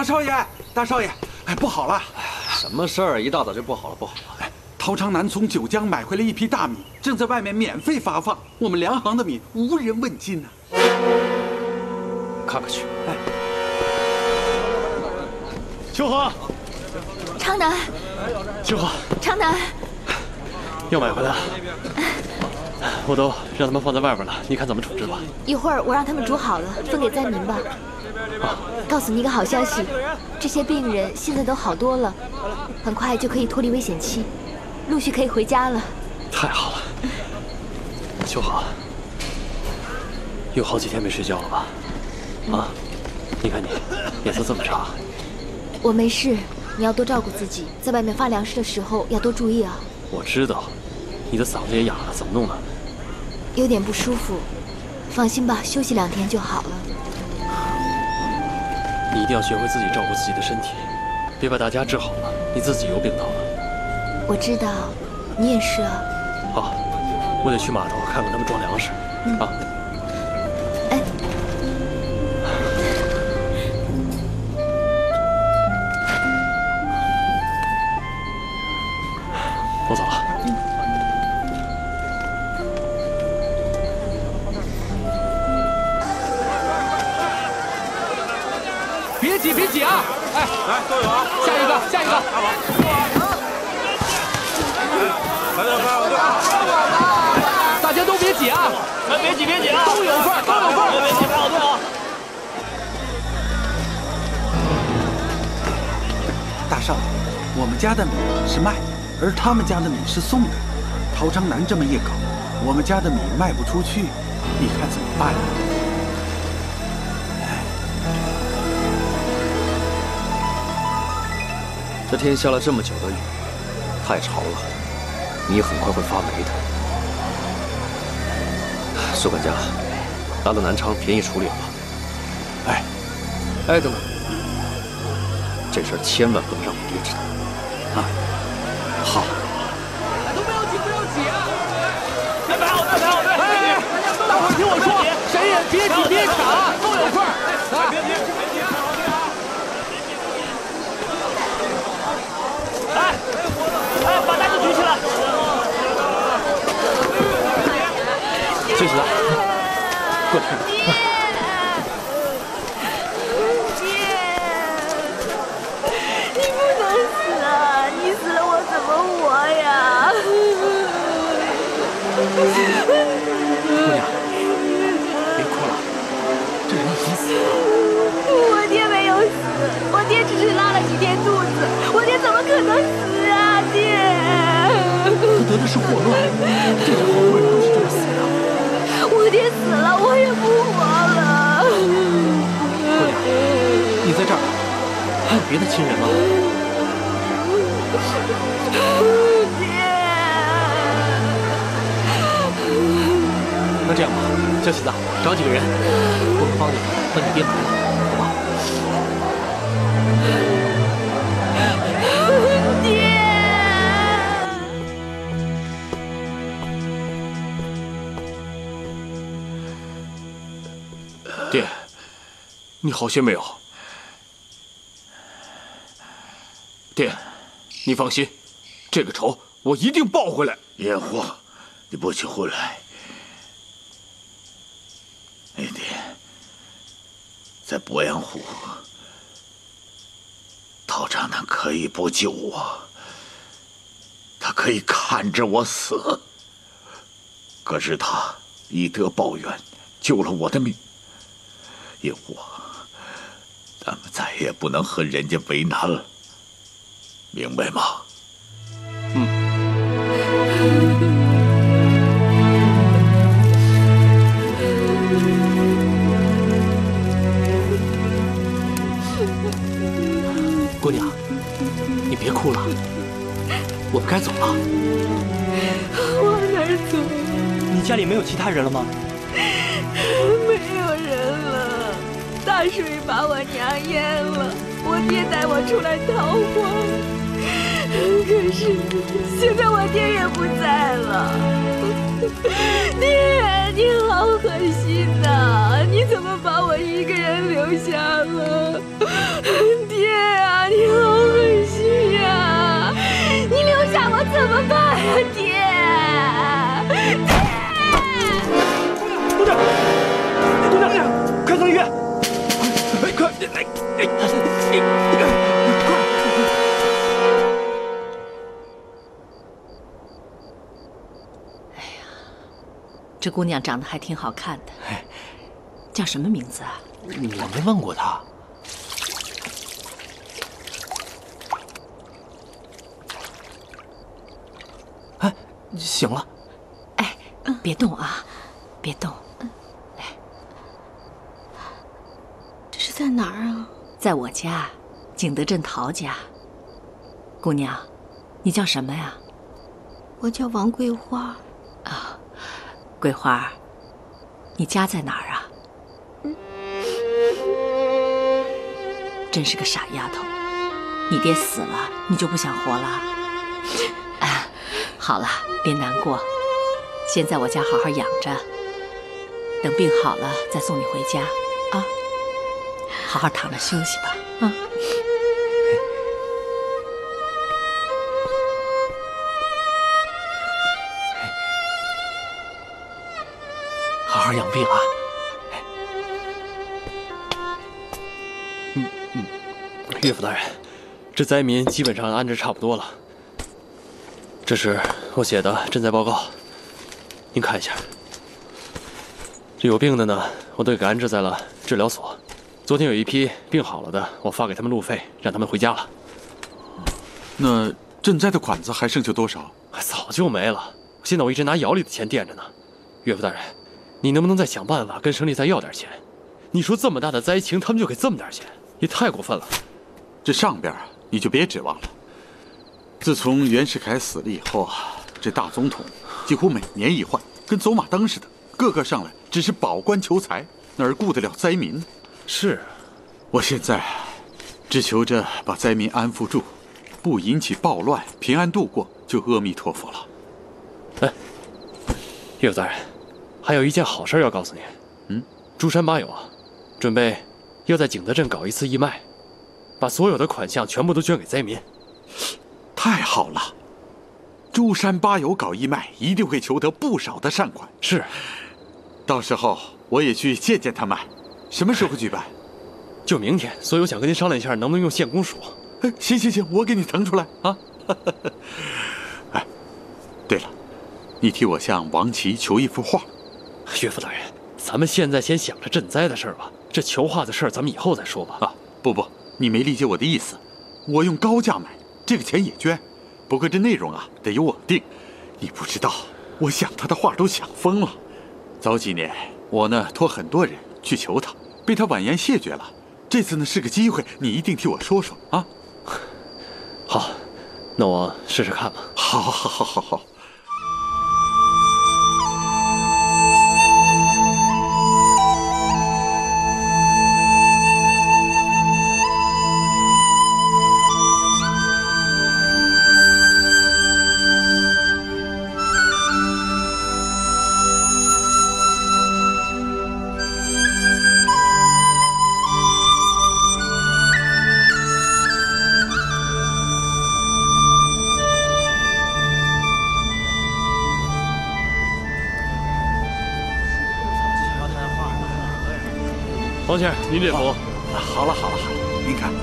大少爷，大少爷，哎，不好了！ 什么事儿？一大早就不好了，不好了！ 哎，陶长南从九江买回了一批大米，正在外面免费发放。我们粮行的米无人问津呢。 看看去。 哎， 秋华， 长南， 秋华， 长南， 要买回来，我都让他们放在外边了，你看怎么处置吧？ 一会儿我让他们煮好了，分给灾民吧。 啊， 告诉你一个好消息，这些病人现在都好多了，很快就可以脱离危险期，陆续可以回家了。 太好了，秋华，有好几天没睡觉了吧？啊，你看你脸色这么差。 我没事，你要多照顾自己，在外面发粮食的时候要多注意啊。 我知道，你的嗓子也哑了，怎么弄的？ 有点不舒服，放心吧，休息2天就好了。 你一定要学会自己照顾自己的身体，别把大家治好了，你自己又病倒了。 我知道，你也是啊。 好，我得去码头看看他们装粮食。啊。 哎。 我走了。 别挤，别挤啊！哎， 来，都有啊！ 下一个，下一个！ 来， 大家都别挤啊！ 来，别挤，别挤啊！ 都有份，都有份！ 别挤，排好队啊！ 大少爷，我们家的米是卖的，而他们家的米是送的。陶长南这么一搞，我们家的米卖不出去，你看怎么办呢？ 这天下了这么久的雨，太潮了，米很快会发霉的。士管家，拿到南昌便宜处理了吧？哎，哎，等等，这事儿千万不能让我爹知道。啊，好。 都不要挤，不要挤啊！ 来，排好队，排好队！ 哎，大伙儿听我说，谁也别挤别抢，都有份儿。来，别挤，别挤，排好队啊！ 哎，把袋子举起来！ 休息了，过来。 爹，你不能死啊！你死了我怎么活呀？ 姑娘，别哭了，这人已经死了。 我爹没有死，我爹只是拉了几天肚子，我爹怎么可能死啊，爹！ 他得的是霍乱，这点好多人都是这么死的。 我爹死了，我也不活了。 姑娘，你在这儿还有别的亲人吗？ 爹。 那这样吧，小喜子，找几个人，我们帮你你爹埋了，好吧？ 爹，你好些没有？爹，你放心，这个仇我一定报回来。 燕虎，你不许回来！那天在鄱阳湖，陶长南可以不救我，他可以看着我死，可是他以德报怨，救了我的命。燕虎，咱们再也不能和人家为难了，明白吗？ 姑娘，你别哭了，我们该走了。 往哪儿走？ 你家里没有其他人了吗？ 没有人了，大水把我娘淹了，我爹带我出来逃荒，可是现在我爹也不在了。爹，你好狠心呐！你怎么把我一个人留下了？爹。 呀，你好狠心呀！你留下我怎么办呀，爹？ 姑娘，快送医院！快来！ 这姑娘长得还挺好看的，叫什么名字啊？ 我没问过她。哎，醒了。 哎，别动啊，别动。来， 这是在哪儿啊？ 在我家，景德镇陶家。姑娘，你叫什么呀？ 我叫王桂花。 啊，桂花，你家在哪儿啊？真是个傻丫头，你爹死了，你就不想活了？啊，好了，别难过，先在我家好好养着，等病好了再送你回家啊。好好躺着休息吧，啊。 好好养病啊！岳父大人，这灾民基本上安置差不多了。这是我写的赈灾报告，您看一下。这有病的呢，我都给安置在了治疗所。昨天有一批病好了的，我发给他们路费，让他们回家了。 那赈灾的款子还剩下多少？ 早就没了。现在我一直拿窑里的钱垫着呢。岳父大人，你能不能再想办法跟省里再要点钱？你说这么大的灾情，他们就给这么点钱，也太过分了。 这上边你就别指望了。自从袁世凯死了以后啊，这大总统几乎每年一换，跟走马灯似的，个个上来只是保官求财，哪儿顾得了灾民？ 是， 我现在只求着把灾民安抚住，不引起暴乱，平安度过，就阿弥陀佛了。 哎，岳父大人，还有一件好事要告诉您。珠山八友啊，准备要在景德镇搞一次义卖，把所有的款项全部都捐给灾民。 太好了！珠山八友搞义卖，一定会求得不少的善款。 是， 到时候我也去见见他们。什么时候举办？ 就明天。所以我想跟您商量一下，能不能用县公署？ 行行行，我给你腾出来啊！哎，对了，你替我向王琦求一幅画。 岳父大人，咱们现在先想着赈灾的事儿吧，这求画的事儿咱们以后再说吧。 啊，不，你没理解我的意思。我用高价买，这个钱也捐，不过这内容啊得有稳定。你不知道，我想他的画都想疯了。早几年我呢托很多人去求他，被他婉言谢绝了。这次呢是个机会，你一定替我说说啊。 好，那我试试看吧。 好。 王先生，您这幅。 好了，您看。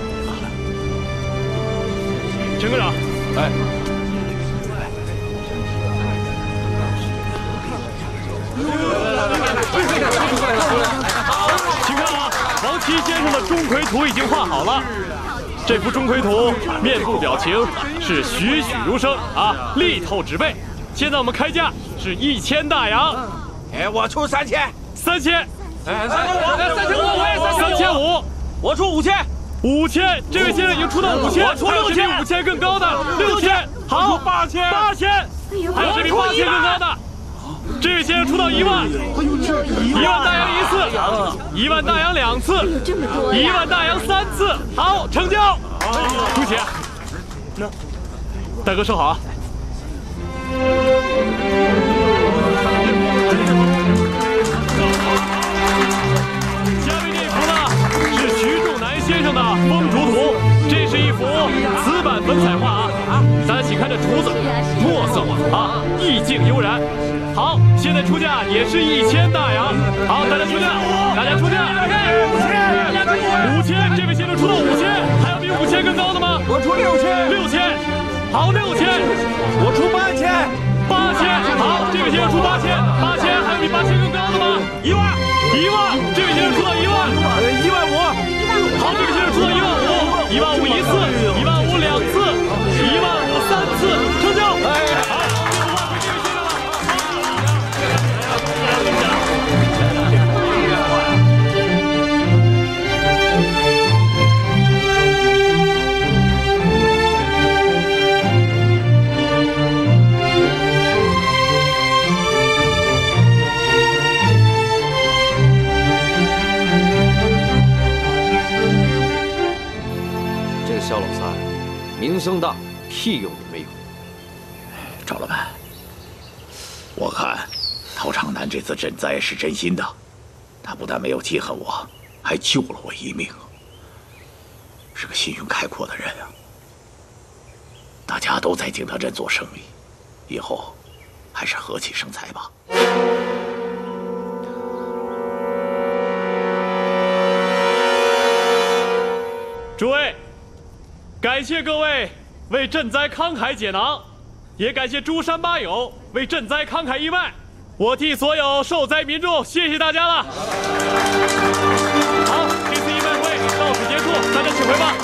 陈科长，哎，请看啊，王琦先生的钟馗图已经画好了。这幅钟馗图面部表情是栩栩如生啊，力透纸背。现在我们开价是1000大洋。 哎，我出3000。 3000。 哎，3500，我也 3500， 我出5000。 5000，这位先生已经出到5000， 我出6000， 5000更高的6000，好，8000，还有这比8000更高的，这位先生出到1万，1万大洋1次，1万大洋2次，1万大洋3次，好，成交，出钱，大哥收好啊。下面这幅呢是徐仲南先生的风烛图，这是一幅也是1000大洋。好，大家出价，大家出价，5000，这位先生出到5000，还有比5000更高的吗？ 我出6000， 好，6000， 我出8000， 好，这位先生出8000，还有比8000更高的吗？10000，这位先生出到10000，15000，好，这位先生出到15000，15000一次，15000两次，15000三次，成交。好。 肖老三，名声大，屁用也没有。 赵老板，我看陶长南这次赈灾是真心的，他不但没有记恨我，还救了我一命，是个心胸开阔的人啊。大家都在景德镇做生意，以后还是和气生财吧。 诸位。感谢各位为赈灾慷慨解囊，也感谢诸山八友为赈灾慷慨义卖。我替所有受灾民众谢谢大家了。好，这次义卖会到此结束，大家请回吧。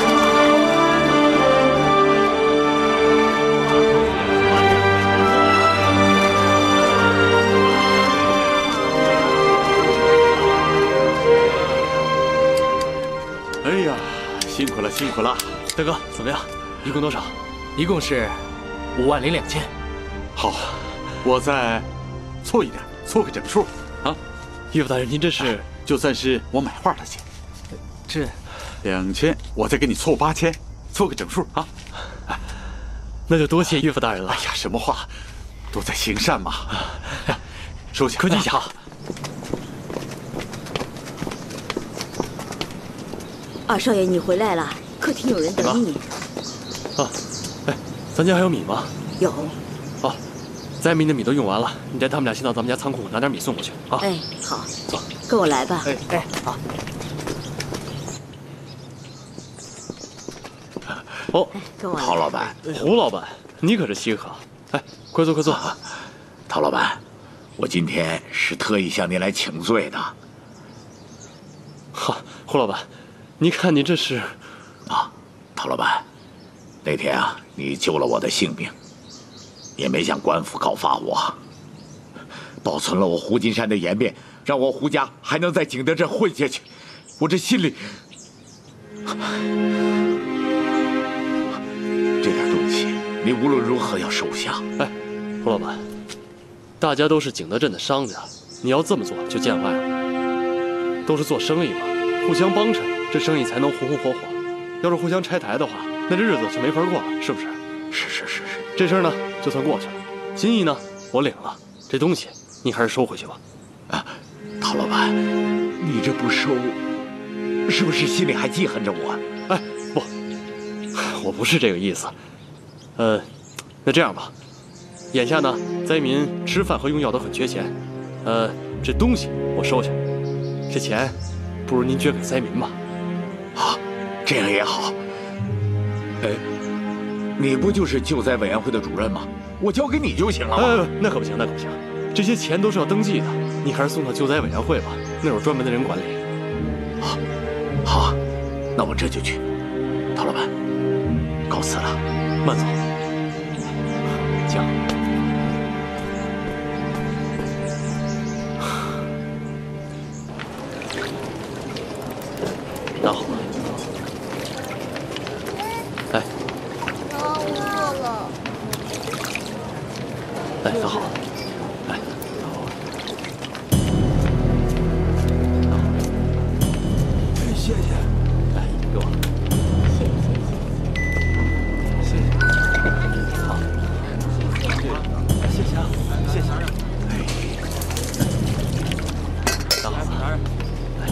哎呀，辛苦了，辛苦了。 大哥，怎么样？一共多少？ 一共是52000。 好，我再凑一点，凑个整数啊！ 义父大人，您这是就算是我买画的钱。 这 2000，我再给你凑8000，凑个整数啊！ 那就多谢义父大人了。 哎呀，什么话，都在行善嘛。收下， 客气一下。 二少爷，你回来了。客厅有人等你。 啊，哎，咱家还有米吗？ 有。 好，灾民的米都用完了，你带他们俩先到咱们家仓库拿点米送过去啊。 哎，好， 走， 跟我来吧。 哎，好。哦， 跟我来。 陶老板， 胡老板，你可是稀客。哎，快坐，快坐。 陶老板，我今天是特意向您来请罪的。 好，胡老板，你看你这是。 啊，陶老板，那天啊，你救了我的性命，也没向官府告发我，保存了我胡金山的颜面，让我胡家还能在景德镇混下去，我这心里，这点东西，你无论如何要收下。 哎，胡老板，大家都是景德镇的商家，你要这么做就见外了。都是做生意嘛，互相帮衬，这生意才能红红火火。要是互相拆台的话，那这日子就没法过了，是不是？ 是。 这事儿呢，就算过去了。心意呢，我领了。这东西你还是收回去吧。 啊，陶老板，你这不收，是不是心里还记恨着我？ 哎，不，我不是这个意思。那这样吧，眼下呢，灾民吃饭和用药都很缺钱。这东西我收下，这钱不如您捐给灾民吧。 好。这样也好。哎，你不就是救灾委员会的主任吗？我交给你就行了。 那可不行，那可不行，这些钱都是要登记的，你还是送到救灾委员会吧，那有专门的人管理。 好，那我这就去。陶老板，告辞了， 慢走。 讲。 拿好了。哎， 饿了。 来，拿好了。来， 谢谢。 来，给我。 谢谢。 好。谢谢啊，谢谢。哎，拿好了。来。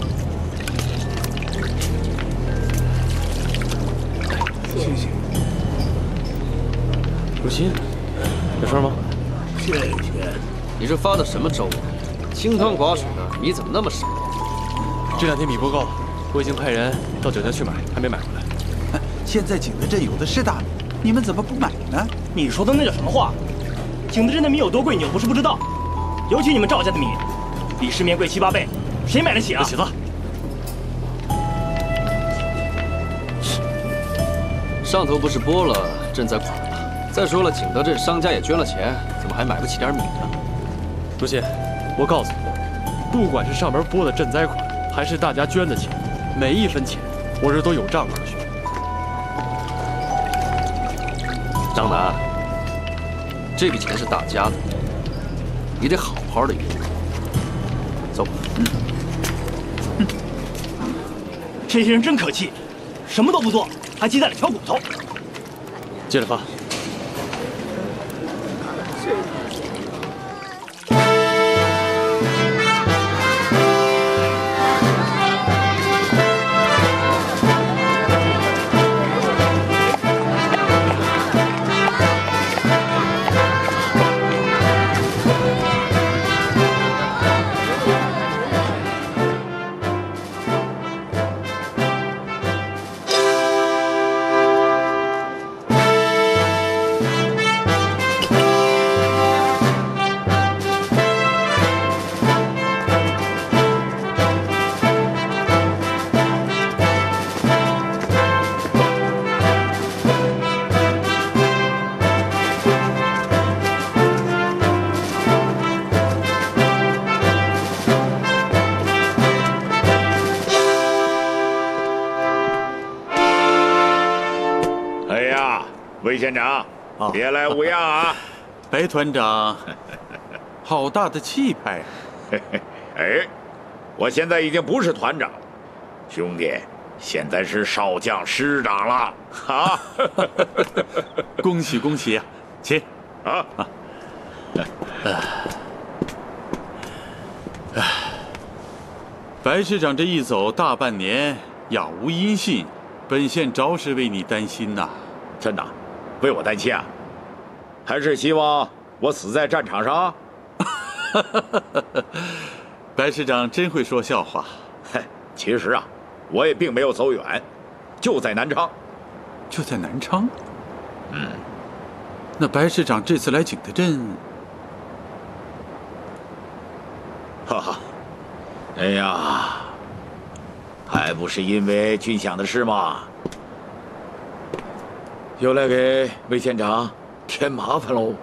谢谢。 如新，有事吗？ 谢谢。 你这发的什么粥啊？清汤寡水的，米怎么那么少？ 这2天米不够了，我已经派人到酒家去买，还没买回来。 现在景德镇有的是大米，你们怎么不买呢？ 你说的那叫什么话？景德镇的米有多贵，你又不是不知道。尤其你们赵家的米，比市面贵7、8倍，谁买得起啊？ 起子， 上头不是拨了赈灾款吗？再说了，景德镇商家也捐了钱，怎么还买不起点米呢？ 如新，我告诉你，不管是上边拨的赈灾款，还是大家捐的钱，每一分钱我这都有账可循。 张楠，这笔钱是大家的，你得好好的用。走。 这些人真可气，什么都不做，还鸡蛋里挑骨头。 接着发。 魏县长，别来无恙啊！ 白团长，好大的气派啊！ 哎，我现在已经不是团长，兄弟，现在是少将师长了啊！ 恭喜恭喜啊！请啊！白师长这一走大半年，杳无音信，本县着实为你担心呐。 真的，为我担心啊？还是希望我死在战场上？ 白师长真会说笑话。 其实啊，我也并没有走远，就在南昌。 就在南昌？嗯。那白师长这次来景德镇， 哈哈，哎呀，还不是因为军饷的事吗？又来给魏县长添麻烦喽。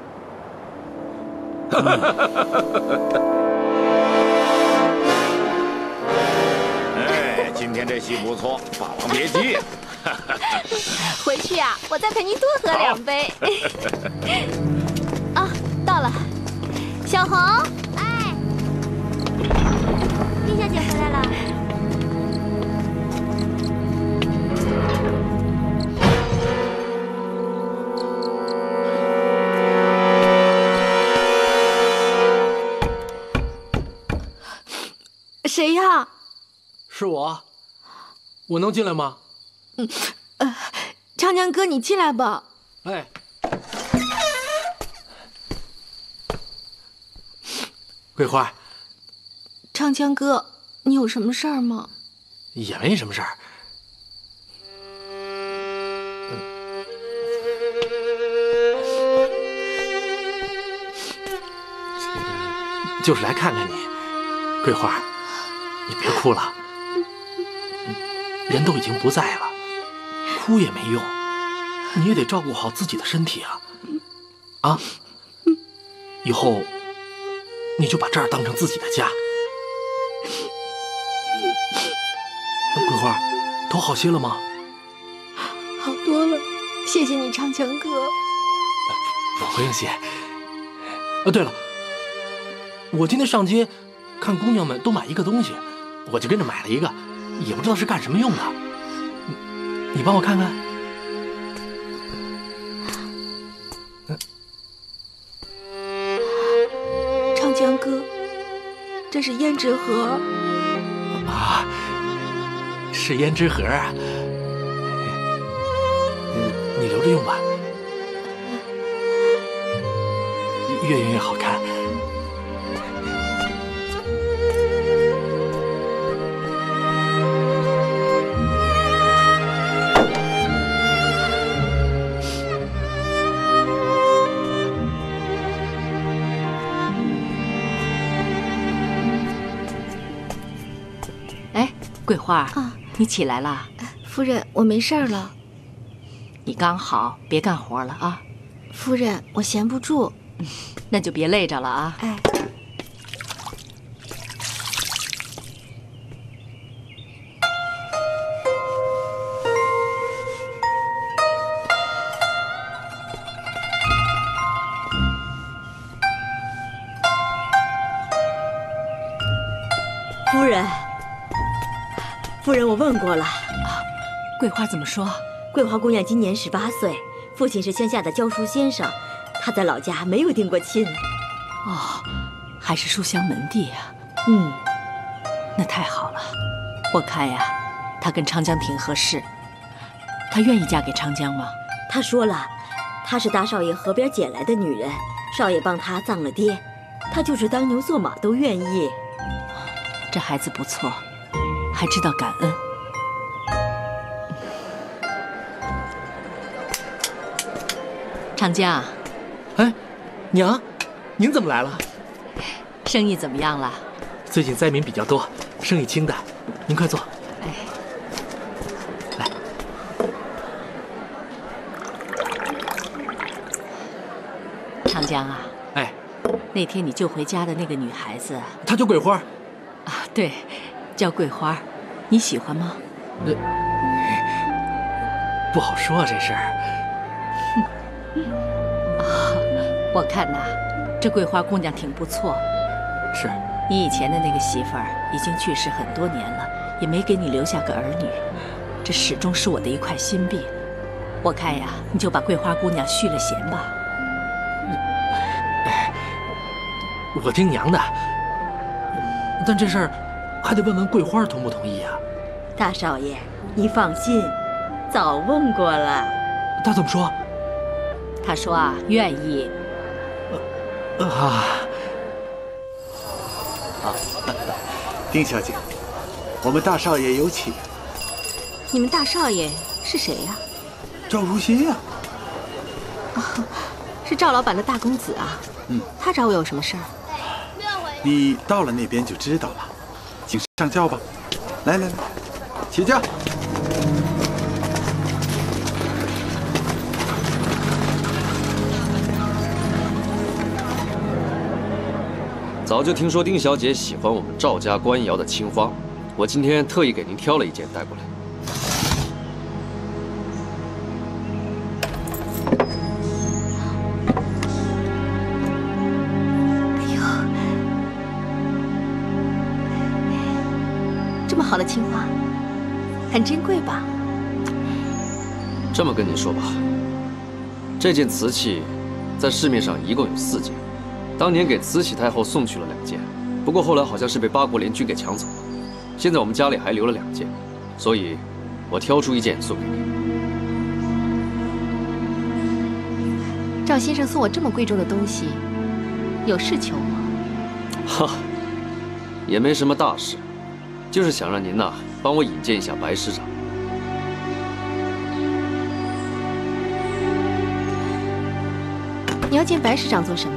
哎，今天这戏不错，霸王别姬。 回去呀，我再陪您多喝2杯。啊，到了，小红， 哎，丁小姐回来了。 谁呀？ 是我，我能进来吗？ 长江哥，你进来吧。 哎，桂花。 长江哥，你有什么事儿吗？ 也没什么事儿。就是来看看你，桂花。你别哭了，人都已经不在了，哭也没用，你也得照顾好自己的身体啊！啊，以后你就把这儿当成自己的家。桂花，头好些了吗？ 好多了，谢谢你，长江哥。 不用谢。对了，我今天上街看姑娘们都买一个东西。我就跟着买了一个，也不知道是干什么用的。你帮我看看。 长江哥，这是胭脂盒。 啊，是胭脂盒啊。你留着用吧，越用越好看。 桂花啊，你起来了。 夫人，我没事了。 你刚好，别干活了啊。 夫人，我闲不住。 那就别累着了啊。 哎。 夫人，夫人，我问过了。 桂花怎么说？ 桂花姑娘今年18岁，父亲是乡下的教书先生，她在老家没有定过亲。 哦，还是书香门第呀。那太好了。我看呀，她跟长江挺合适。她愿意嫁给长江吗？ 她说了，她是大少爷河边捡来的女人，少爷帮她葬了爹，她就是当牛做马都愿意。 这孩子不错，还知道感恩。长江， 哎，娘，您怎么来了？ 生意怎么样了？ 最近灾民比较多，生意清淡。您快坐。 哎， 来。 长江啊， 哎， 那天你救回家的那个女孩子， 她叫桂花。 啊，对，叫桂花，你喜欢吗？ 不好说这事儿。 我看呐，这桂花姑娘挺不错。 是。 你以前的那个媳妇儿已经去世很多年了，也没给你留下个儿女，这始终是我的一块心病。我看呀，你就把桂花姑娘续了弦吧。 我听娘的。但这事儿还得问问桂花同不同意呀。 大少爷，你放心，早问过了。 他怎么说？ 他说啊，愿意。 丁小姐，我们大少爷有请。 你们大少爷是谁呀？ 赵如新呀。 是赵老板的大公子啊。他找我有什么事儿？ 你到了那边就知道了。请上轿吧。来，起驾。 早就听说丁小姐喜欢我们赵家官窑的青花，我今天特意给您挑了一件带过来。 哎呦，这么好的青花，很珍贵吧？ 这么跟您说吧，这件瓷器在市面上一共有4件。当年给慈禧太后送去了2件，不过后来好像是被八国联军给抢走了。现在我们家里还留了2件，所以，我挑出1件送给您。 赵先生送我这么贵重的东西，有事求吗？ 哈，也没什么大事，就是想让您呐帮我引荐一下白师长。 你要见白师长做什么？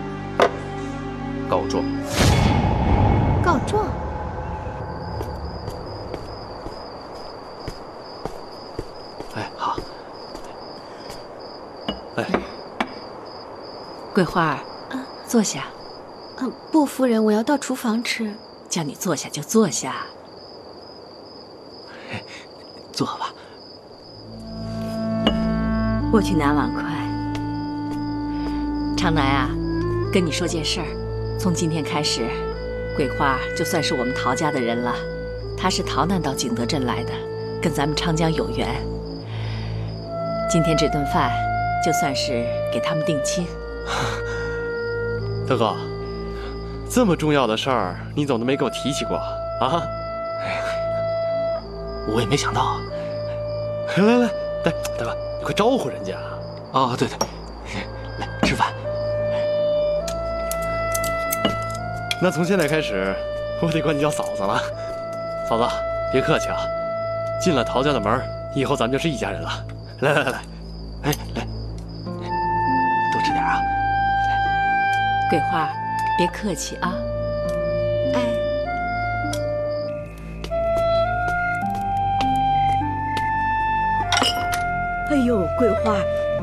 告状。 告状？ 哎，好。哎， 桂花儿，坐下。 不，夫人，我要到厨房吃。 叫你坐下就坐下。 坐吧。 我去拿碗筷。 长南啊，跟你说件事儿。从今天开始，桂花就算是我们陶家的人了。她是逃难到景德镇来的，跟咱们长江有缘。今天这顿饭，就算是给他们定亲。 大哥，这么重要的事儿，你怎么都没给我提起过啊？ 我也没想到。 来，大哥，你快招呼人家。 哦，对，来吃饭。 那从现在开始，我得管你叫嫂子了。嫂子，别客气啊，进了陶家的门，以后咱们就是一家人了。来， 哎，来，多吃点啊。 桂花，别客气啊。 哎。 哎呦，桂花，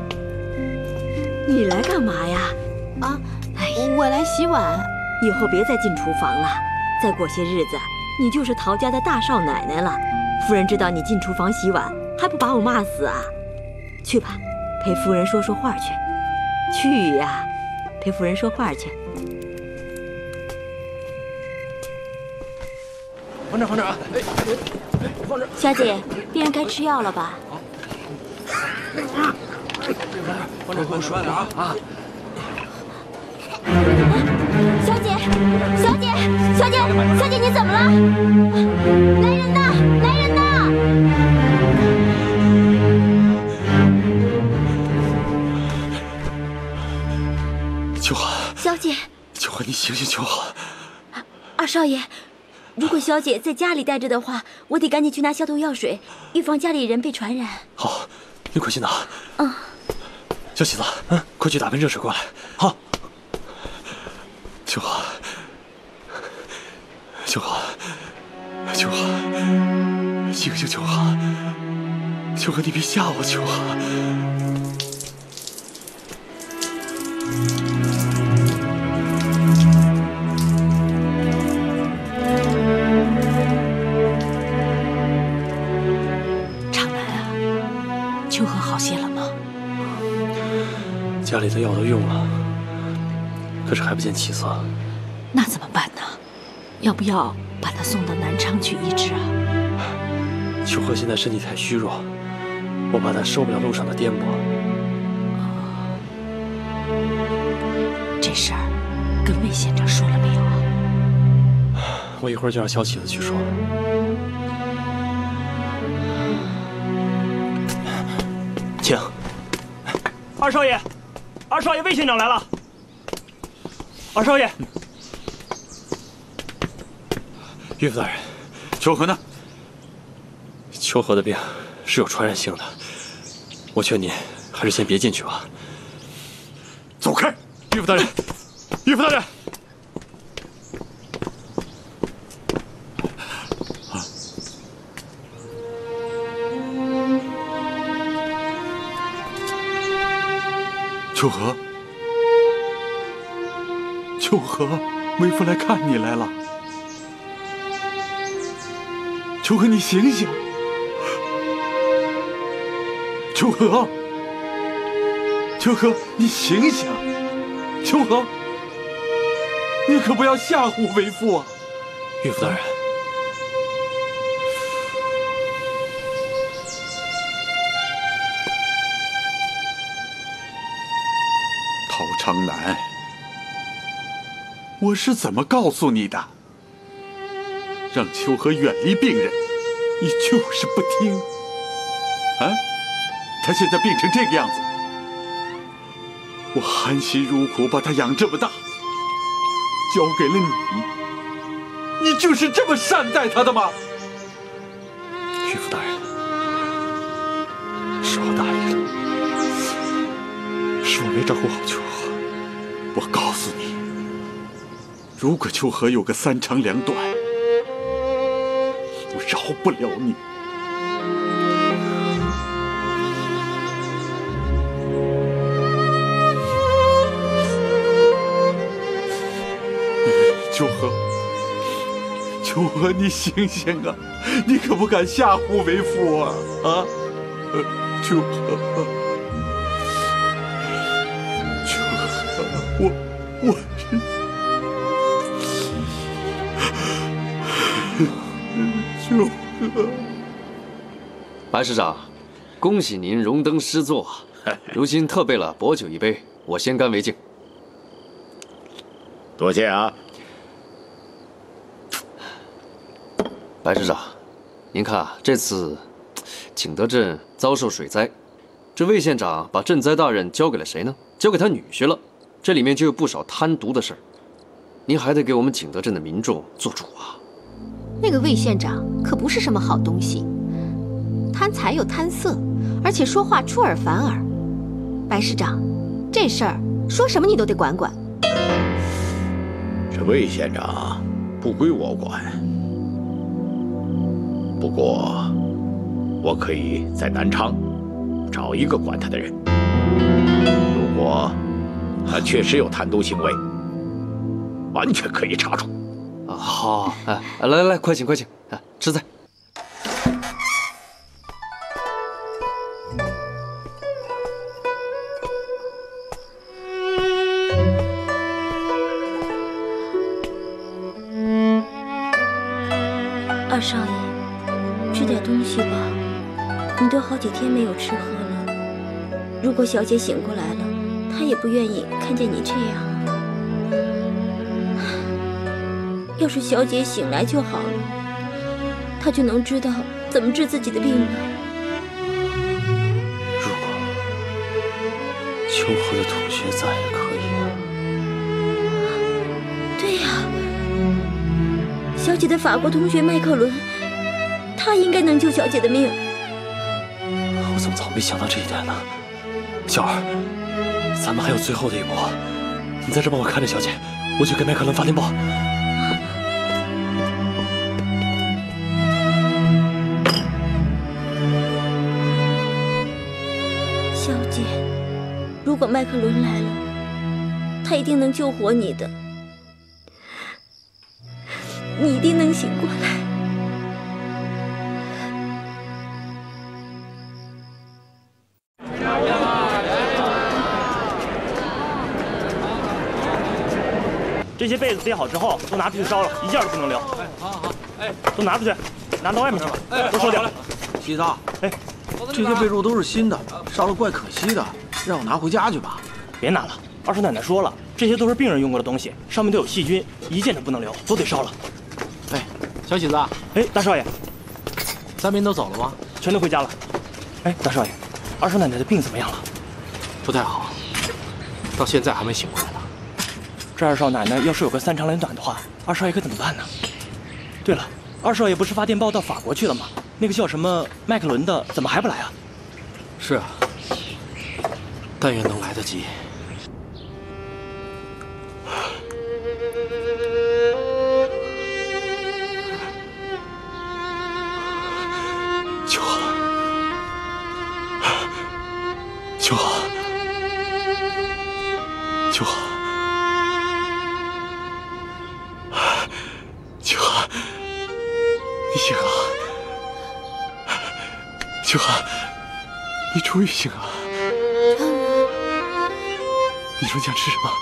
你来干嘛呀？ 啊，我来洗碗。 以后别再进厨房了，再过些日子，你就是陶家的大少奶奶了。夫人知道你进厨房洗碗，还不把我骂死啊？去吧，陪夫人说说话去。去呀，陪夫人说话去。 放这儿，放这儿啊！哎，放这儿。 小姐，病人该吃药了吧？ 放这儿，给我说点啊！啊！ 小姐，小姐，小姐，小姐，你怎么了？来人呐！来人呐！ 秋华， 小姐， 秋华，你醒醒，秋华。 二少爷，如果小姐在家里待着的话，我得赶紧去拿消毒药水，预防家里人被传染。 好，你快去拿。 嗯。 小喜子，快去打盆热水过来。好。秋华，秋华，秋华，醒醒，秋华，秋华，你别吓我，秋华。 长南啊，秋荷好些了吗？ 家里的药都用了，可是还不见起色。 那怎么办呢？要不要把他送到南昌去医治啊？ 秋荷现在身体太虚弱，我怕他受不了路上的颠簸。 这事儿跟魏县长说了没有啊？ 我一会儿就让小喜子去说。请。 二少爷，二少爷，魏县长来了。二少爷， 岳父大人， 秋荷呢？ 秋荷的病是有传染性的，我劝您还是先别进去吧。 走开！岳父大人，岳父大人！秋荷，秋荷，为父来看你来了。秋荷，你醒醒！秋荷，秋荷，你醒醒！秋荷，你可不要吓唬为父啊！ 岳父大人， 陶长南，我是怎么告诉你的？让秋荷远离病人，你就是不听。啊，他现在病成这个样子，我含辛茹苦把他养这么大，交给了你，你就是这么善待他的吗？ 岳父大人，是我大意了，是我没照顾好秋荷。 我告诉你，如果秋荷有个三长两短，我饶不了你。秋荷，秋荷，你醒醒啊！你可不敢吓唬为父啊！啊，秋荷，秋荷，我是秋荷。 白市长，恭喜您荣登诗座，如今特备了薄酒一杯，我先干为敬。 多谢啊。 白市长，您看啊，这次景德镇遭受水灾，这魏县长把赈灾大任交给了谁呢？交给他女婿了。这里面就有不少贪渎的事儿，您还得给我们景德镇的民众做主啊。 那个魏县长可不是什么好东西，贪财又贪色，而且说话出尔反尔。白市长，这事儿说什么你都得管管。 这魏县长不归我管。不过，我可以在南昌找一个管他的人。如果他确实有贪渎行为，完全可以查处。 啊，好，哎，来，快请，哎，吃菜。 二少爷，吃点东西吧，你都好几天没有吃喝了。如果小姐醒过来了，她也不愿意看见你这样。要是小姐醒来就好了，她就能知道怎么治自己的病了。 如果秋荷的同学在也可以啊。 对呀，小姐的法国同学麦克伦，他应该能救小姐的命。 我怎么早没想到这一点呢？小儿，咱们还有最后的一步，你在这帮我看着小姐，我去给麦克伦发电报。 小姐，如果麦克伦来了，他一定能救活你的，你一定能醒过来。 这些被子叠好之后，都拿出去烧了，一件都不能留。好，都拿出去，拿到外面去吧，都烧掉。 西子，这些被褥都是新的，烧了怪可惜的，让我拿回家去吧。 别拿了，二叔奶奶说了，这些都是病人用过的东西，上面都有细菌，一件都不能留，都得烧了。 小喜子， 大少爷， 三民都走了吗？ 全都回家了。大少爷，二叔奶奶的病怎么样了？ 不太好，到现在还没醒过来呢。 这二少奶奶要是有个三长两短的话，二少爷可怎么办呢？对了，二少爷不是发电报到法国去了吗？那个叫什么麦克伦的怎么还不来啊？ 是啊，但愿能来得及。 秋荷，秋荷，秋荷。秋荷，你醒了！秋荷，你终于醒了！你说你想吃什么？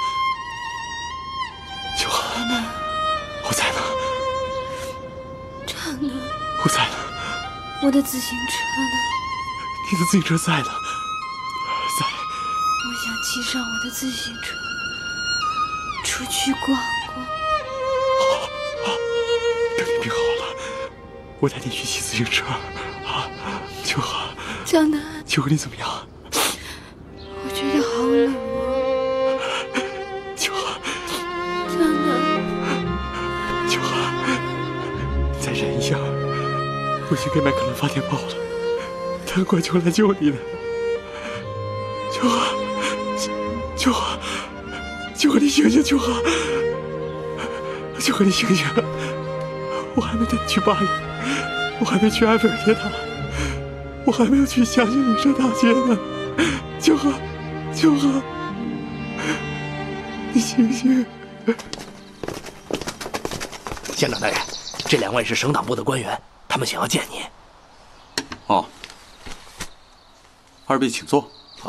秋荷，我在呢。 长呢？ 我在呢。 我的自行车呢？ 你的自行车在呢，在。 我想骑上我的自行车出去逛逛。 等你病好了，我带你去骑自行车啊，秋荷。 江南， 秋荷，你怎么样？ 我觉得好冷啊。 秋荷， 江南， 秋荷，再忍一下，我已经给麦克伦发电报了，他很快就会来救你的。秋荷，秋荷，秋荷，你醒醒，秋荷，秋荷，你醒醒。我还没带你去巴黎，我还没去埃菲尔铁塔，我还没有去香榭丽舍大街呢。秋荷，秋荷，你醒醒！ 县长大人，这两位是省党部的官员，他们想要见你。 哦，二位请坐。 好。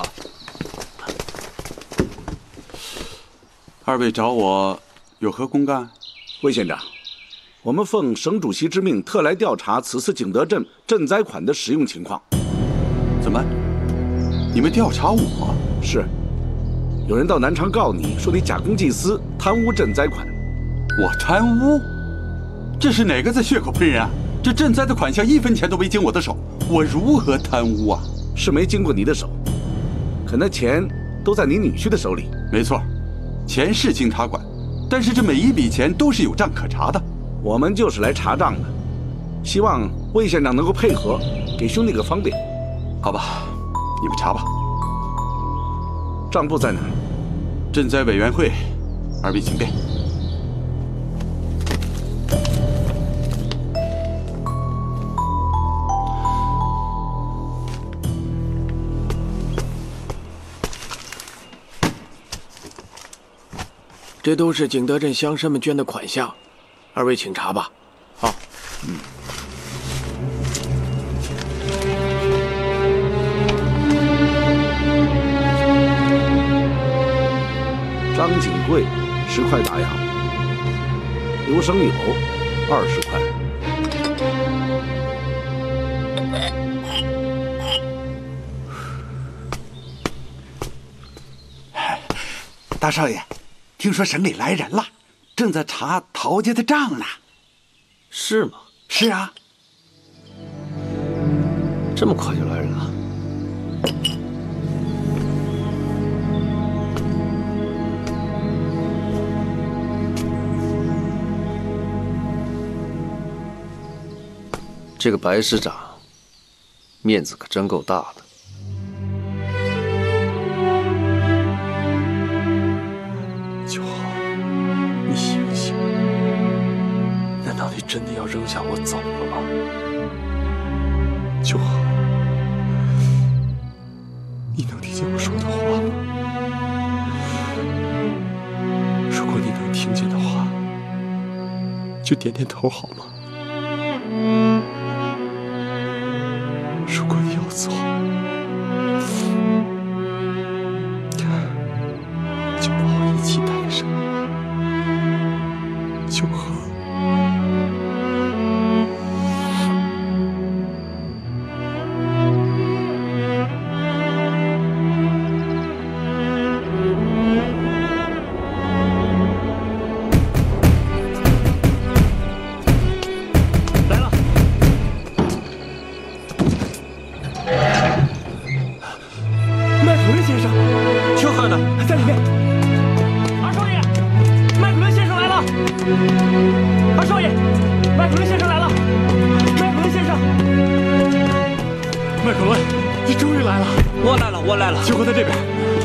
二位找我有何公干？ 魏县长，我们奉省主席之命，特来调查此次景德镇赈灾款的使用情况。 怎么？你们调查我？ 是，有人到南昌告你说你假公济私，贪污赈灾款。 我贪污？这是哪个在血口喷人啊？这赈灾的款项1分钱都没经我的手，我如何贪污啊？ 是没经过你的手，可那钱都在你女婿的手里。 没错，钱是经他管，但是这每一笔钱都是有账可查的。 我们就是来查账的，希望魏县长能够配合，给兄弟个方便。 好吧，你们查吧。 账簿在哪儿？ 赈灾委员会，二位请便。 这都是景德镇乡绅们捐的款项，二位请查吧。 好。 张景贵10块打烊，刘生友20块。 大少爷，听说省里来人了，正在查陶家的账呢。 是吗？ 是啊。 这么快就来人了？这个白师长面子可真够大的。 秋豪，你醒醒！难道你真的要扔下我走了吗？秋豪，你能听见我说的话吗？如果你能听见的话，就点点头好吗？如果你要走，就把我一起带上。秋禾， 来了。麦克伦先生，秋禾呢？在里面。二少爷，麦克伦先生来了。二少爷，麦克伦先生来了。麦克伦先生， 麦克伦，你终于来了！ 我来了，我来了。 秋禾在这边。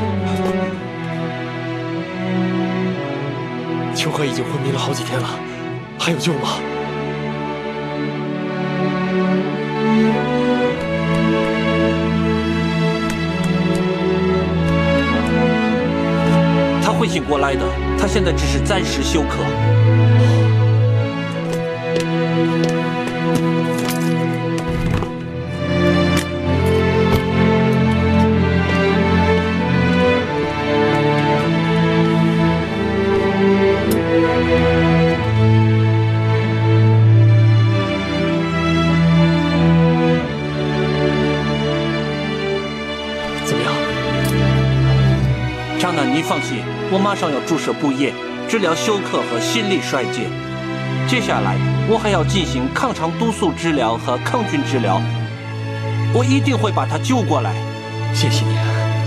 秋禾已经昏迷了好几天了，还有救吗？ 他会醒过来的，他现在只是暂时休克。 怎么样？ 张楠，你放心，我马上要注射布液，治疗休克和心力衰竭。接下来我还要进行抗肠毒素治疗和抗菌治疗，我一定会把他救过来。 谢谢你。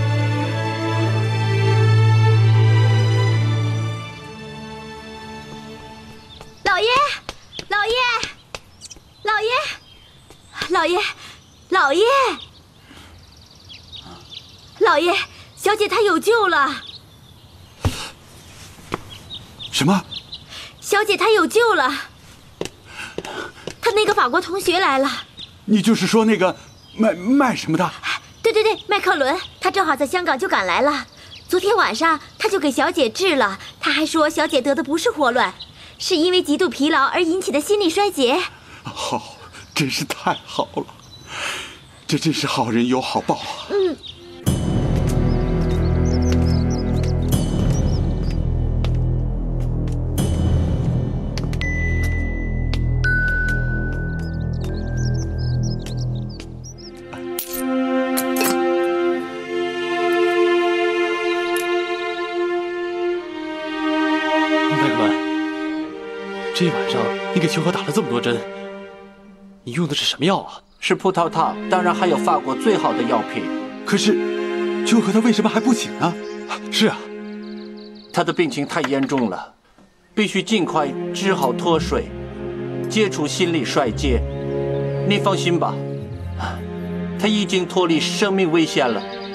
老爷，老爷，老爷，老爷，老爷，老爷，小姐她有救了。 什么？ 小姐她有救了。她那个法国同学来了。 你就是说那个卖什么的？ 对对对，麦克伦，他正好在香港就赶来了。昨天晚上他就给小姐治了，他还说小姐得的不是霍乱，是因为极度疲劳而引起的心力衰竭。 好，真是太好了，这真是好人有好报啊。 这一晚上你给秋禾打了这么多针，你用的是什么药啊？ 是葡萄糖，当然还有法国最好的药品。 可是，秋禾他为什么还不醒呢？ 是啊， 他的病情太严重了，必须尽快治好脱水，解除心力衰竭。你放心吧，他已经脱离生命危险了。